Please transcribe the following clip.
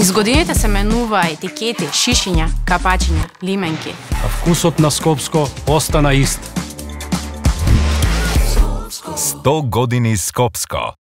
Из годините се менуваа етикети, шишиња, капачиња, лименки. А вкусот на Скопско остана ист. 100 години Скопско.